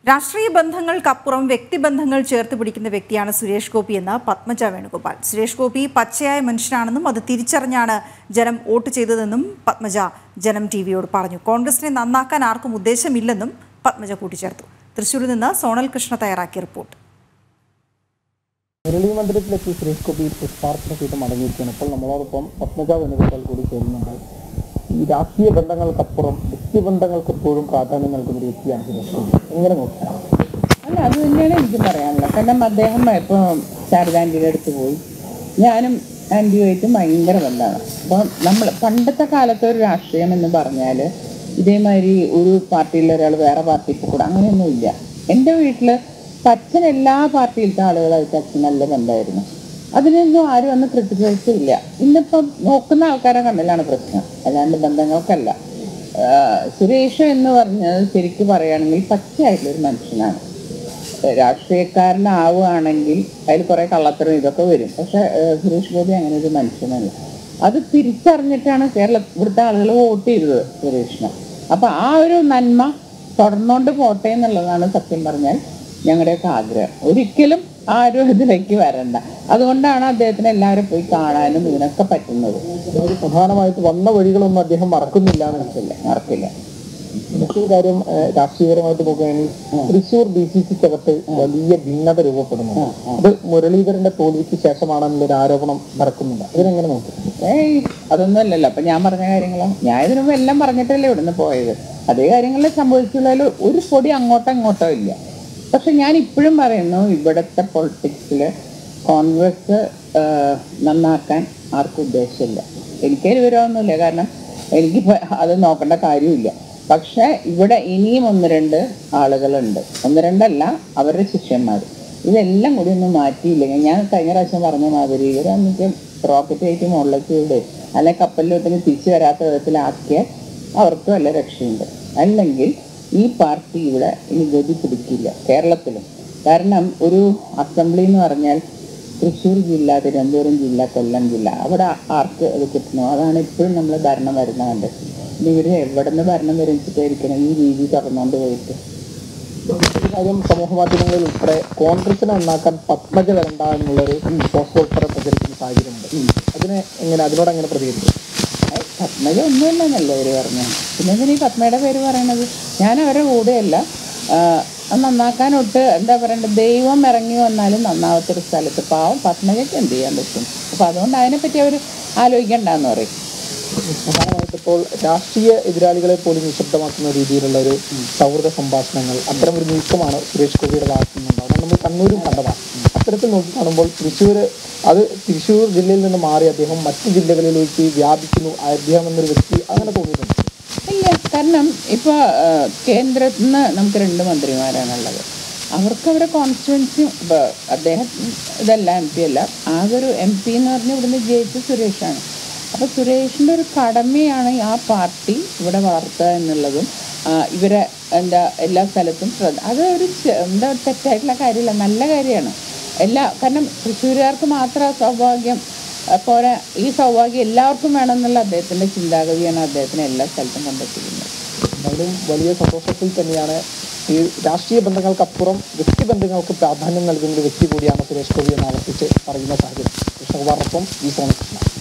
രാഷ്ട്രീയ ബന്ധങ്ങൾക്കപ്പുറം വ്യക്തിബന്ധങ്ങൾ ചേർത്ത് പിടിക്കുന്ന വ്യക്തിയാണ് സുരേഷ് ഗോപി എന്ന പത്മജ വേണുഗോപാൽ. സുരേഷ് ഗോപി പച്ചയായ മനുഷ്യനാണെന്നും അത് തിരിച്ചറിഞ്ഞാണ് ജനം വോട്ട് ചെയ്തതെന്നും പത്മജ ജനം ടിവിയോട് പറഞ്ഞു. കോൺഗ്രസിനെ നന്നാക്കാൻ ആർക്കും ഉദ്ദേശമില്ലെന്നും പത്മജ കൂട്ടിച്ചേർത്തു. തൃശ്ശൂരിൽ നിന്ന് സോണൽ കൃഷ്ണ തയ്യാറാക്കിയ റിപ്പോർട്ട്. മുരളി മന്ദിരത്തിലെത്തി സുരേഷ് ഗോപി പുഷ്പാർച്ചന ചെയ്ത് മടങ്ങിയിരിക്കുകയാണ്. ഇപ്പോൾ നമ്മളോടൊപ്പം പത്മജ വേണുഗോപാൽ കൂടി ചേരുന്നുണ്ട്. ഈ രാഷ്ട്രീയ ബന്ധങ്ങൾക്കപ്പുറം വ്യക്തിബന്ധങ്ങൾക്ക് എപ്പോഴും പ്രാധാന്യം നൽകുന്ന ഒരു വ്യക്തിയാണ് സുരേഷ് ഗോപി. എങ്ങനെ നോക്കാം? അല്ല, അത് തന്നെയാണ് എനിക്ക് പറയാനുള്ളത്. കാരണം അദ്ദേഹം ഇപ്പോൾ ശാരദാൻ്റിയുടെ അടുത്ത് പോയി, ഞാനും ആൻറ്റിയുമായിട്ട് ഭയങ്കര ബന്ധമാണ്. അപ്പോൾ നമ്മൾ പണ്ടത്തെ കാലത്തെ ഒരു രാഷ്ട്രീയം എന്ന് പറഞ്ഞാൽ ഇതേമാതിരി ഒരു പാർട്ടിയിലെ ഒരാൾ വേറെ പാർട്ടിക്ക് കൂടെ അങ്ങനെയൊന്നുമില്ല. എൻ്റെ വീട്ടിൽ അച്ഛൻ എല്ലാ പാർട്ടിയിലത്തെ ആളുകളായിട്ട് അച്ഛൻ നല്ല ബന്ധമായിരുന്നു. അതിനൊന്നും ആരും അന്ന് ക്രിട്ടിസൈസില്ല. ഇന്നിപ്പം നോക്കുന്ന ആൾക്കാരെ കണ്ണിലാണ് പ്രശ്നം, അല്ലാണ്ട് ബന്ധങ്ങൾക്കല്ല. സുരേഷ് എന്ന് പറഞ്ഞത് ശരിക്കും പറയുകയാണെങ്കിൽ പച്ചയായിട്ടുള്ളൊരു മനുഷ്യനാണ്. രാഷ്ട്രീയക്കാരനാവുകയാണെങ്കിൽ അതിൽ കുറേ കള്ളത്തരം ഇതൊക്കെ വരും. പക്ഷെ സുരേഷ് ഗോപി അങ്ങനെ ഒരു മനുഷ്യനല്ല. അത് തിരിച്ചറിഞ്ഞിട്ടാണ് ഇവിടുത്തെ ആളുകൾ വോട്ട് ചെയ്തത് സുരേഷിന്. അപ്പം ആ ഒരു നന്മ തുടർന്നുകൊണ്ട് പോട്ടെ എന്നുള്ളതാണ് സത്യം പറഞ്ഞാൽ ഞങ്ങളുടെയൊക്കെ ആഗ്രഹം. ഒരിക്കലും ആരും ഇതിലേക്ക് വരണ്ട. അതുകൊണ്ടാണ് അദ്ദേഹത്തിന് എല്ലാവരും പോയി കാണാനും ഇതിനൊക്കെ പറ്റുന്നത്. പ്രധാനമായിട്ട് വന്ന വഴികളൊന്നും അദ്ദേഹം മറക്കുന്നില്ല മറക്കില്ല. മറ്റൊരു കാര്യം, രാഷ്ട്രീയപരമായിട്ട് നോക്കുകയാണെങ്കിൽ തൃശ്ശൂർ DCCക്കകത്ത് വലിയ ഭിന്നത രൂപപ്പെടുന്നു. അത് മുരളീധരന്റെ തോൽവിക്ക് ശേഷമാണെന്നുള്ളൊരു ആരോപണം നടക്കുന്നുണ്ട്. അതിനെങ്ങനെ നോക്കും? അതൊന്നും അല്ലല്ലോ. അപ്പൊ ഞാൻ പറഞ്ഞ കാര്യങ്ങളോ, ഞാൻ ഇതിനു മുമ്പ് എല്ലാം പറഞ്ഞിട്ടല്ലേ ഇവിടുന്ന് പോയത്. അതേ കാര്യങ്ങളിൽ സംഭവിച്ചുള്ളതിൽ ഒരു പൊടി അങ്ങോട്ടോ ഇല്ല. പക്ഷെ ഞാൻ ഇപ്പോഴും പറയുന്നു, ഇവിടുത്തെ പൊളിറ്റിക്സിൽ കോൺഗ്രസ് നന്നാക്കാൻ ആർക്കും ഉദ്ദേശമില്ല. എനിക്കൊരു വിവരമൊന്നുമില്ല, കാരണം എനിക്കിപ്പോൾ അത് നോക്കേണ്ട കാര്യമില്ല. പക്ഷെ ഇവിടെ ഇനിയും ഒന്ന് രണ്ട് ആളുകളുണ്ട്, ഒന്ന് രണ്ടല്ല അവരുടെ ശിഷ്യന്മാർ. ഇതെല്ലാം കൂടി ഒന്ന് മാറ്റിയില്ലെങ്കിൽ, ഞാൻ കഴിഞ്ഞ പ്രാവശ്യം പറഞ്ഞ മാതിരി ഇവരന്നിട്ട് റോക്കറ്റ് ആയിട്ട് മുകളിലേക്ക് വിട്, അല്ലെങ്കിൽ കപ്പലിലോട്ടൊന്ന് തിരിച്ചു വരാത്ത വിധത്തിലാക്കിയ അവർക്ക് വല്ല രക്ഷയുണ്ട്. അല്ലെങ്കിൽ ഈ പാർട്ടി ഇവിടെ ഇനി ഗതി പിടിക്കില്ല കേരളത്തിലും. കാരണം ഒരു അസംബ്ലി എന്ന് പറഞ്ഞാൽ തൃശ്ശൂർ ജില്ല, തിരുവനന്തപുരം ജില്ല, കൊല്ലം ജില്ല, അവിടെ ആർക്ക് അത് കിട്ടണോ അതാണ് ഇപ്പോഴും നമ്മൾ ഭരണം വരുന്നത്. ഇവർ എവിടെ നിന്ന് ഭരണം വരച്ചിട്ടായിരിക്കണം ഈ രീതി തുറന്നുകൊണ്ട് പോയിട്ട്. ഒരു കാര്യം, സമൂഹ മാധ്യമങ്ങളിൽ ഉൾപ്പെടെ കോൺഗ്രസിനെ നന്നാക്കാൻ പത്മജ വരണ്ട എന്നുള്ളൊരു പോസ്റ്റ് ഉൾപ്പെടെ പ്രചരിക്കുന്ന സാഹചര്യമുണ്ട്. അതിനോട് എങ്ങനെ പ്രതികരിക്കും? പത്മജ ഒന്നുമില്ലെന്നല്ല അവർ പറഞ്ഞു. പിന്നെ എന്തിനാ ഈ പത്മയുടെ പേര് പറയണത്? ഞാൻ അവരുടെ കൂടെയല്ല. നന്നാക്കാനൊട്ട് എന്താ പറയണ്ടത്, ദൈവം ഇറങ്ങി വന്നാലും നന്നാവാത്തൊരു സ്ഥലത്ത് പാവം പത്മജയ്ക്ക് എന്ത് ചെയ്യാൻ പറ്റും? അപ്പോൾ അതുകൊണ്ട് അതിനെപ്പറ്റി അവർ ആലോചിക്കണ്ടെന്ന് പറയും. പ്രധാനമായിട്ട് ഇപ്പോൾ രാഷ്ട്രീയ എതിരാളികളെ പോലും നിശബ്ദമാക്കുന്ന രീതിയിലുള്ള ഒരു സൗഹൃദ സംഭാഷണങ്ങൾ, അത്തരം ഒരു നീക്കമാണ് സുരേഷ് ഗോപിയുടെ ഭാഗത്തുനിന്നുണ്ടാവും. അത് നമ്മൾ കണ്ണൂരും കണ്ടതാണ്. അത്തരത്തിൽ നോക്കി കാണുമ്പോൾ തൃശ്ശൂർ ജില്ലയിൽ നിന്ന് മാറി അദ്ദേഹം മറ്റു ജില്ലകളിലേക്ക് വ്യാപിക്കുന്നു അദ്ദേഹം എന്നൊരു വ്യക്തി, അങ്ങനെ തോന്നിയിട്ടുണ്ട്? ഇല്ല, കാരണം ഇപ്പോൾ കേന്ദ്രത്തിൽ നിന്ന് നമുക്ക് 2 മന്ത്രിമാരാണുള്ളത്. അവർക്ക് അവരുടെ കോൺസ്റ്റിറ്റ്യുവൻസി, ഇപ്പോൾ അദ്ദേഹം ഇതല്ല MP അല്ല, ആകെ ഒരു MP എന്ന് പറഞ്ഞാൽ ഇവിടുന്ന് ജയിച്ച സുരേഷാണ്. അപ്പോൾ സുരേഷിൻ്റെ ഒരു കടമയാണ് ആ പാർട്ടി ഇവിടെ വളർത്തുക എന്നുള്ളതും ഇവരെ എല്ലാ സ്ഥലത്തും അതൊരു തെറ്റായിട്ടുള്ള കാര്യമില്ല, നല്ല കാര്യമാണ്. കാരണം തൃശ്ശൂരുകാർക്ക് മാത്രം സൗഭാഗ്യം പോരാ, ഈ സൗഭാഗ്യം എല്ലാവർക്കും വേണമെന്നുള്ള അദ്ദേഹത്തിൻ്റെ ചിന്താഗതിയാണ് അദ്ദേഹത്തിന് എല്ലാ സ്ഥലത്തും കണ്ടെത്തിക്കുന്നത്. എന്തായാലും വലിയ സന്തോഷത്തിൽ തന്നെയാണ്. ഈ രാഷ്ട്രീയ ബന്ധങ്ങൾക്കപ്പുറം വ്യക്തിബന്ധങ്ങൾക്ക് പ്രാധാന്യം നൽകുന്ന ഒരു വ്യക്തി കൂടിയാണ് സുരേഷ് ഗോപി എന്ന് ആവർത്തിച്ച് പറയുന്ന സാഹചര്യം. കൃഷ്ണകുമാറിനൊപ്പം ഈ സോണൽ കൃഷ്ണ.